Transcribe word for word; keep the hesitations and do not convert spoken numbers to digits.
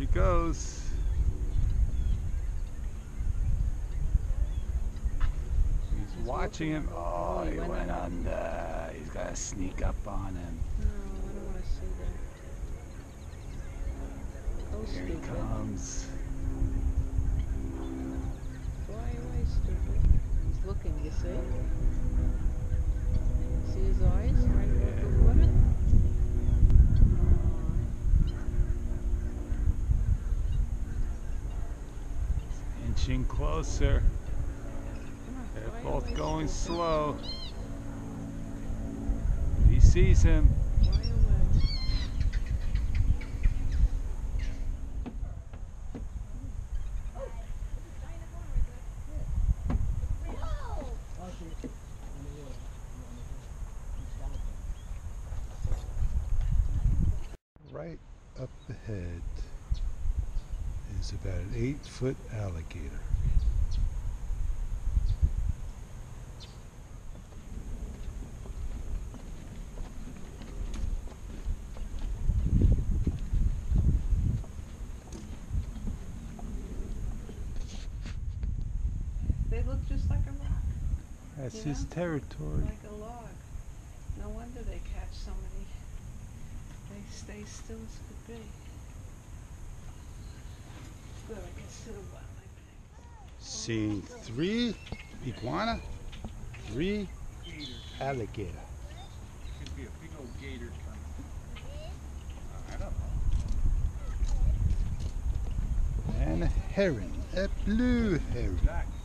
goes. He's watching him. Oh, he went under. He's got to sneak up on him. No, I don't want to see that. Oh, Here he stupid. comes. Fly away, stupid. He's looking, you see? See his eyes right above the water? Inching closer. Come on, They're fly both away, going stupid. slow. He sees him. Fly away. Right up ahead is about an eight foot alligator. They look just like a rock. That's You his know? territory. Like a log. No wonder they catch so many. They stay still as could be. Good, I can sit a while. Seeing three iguana, three alligator. Could be a big old gator coming. I don't know. And a heron, a blue heron. Exactly.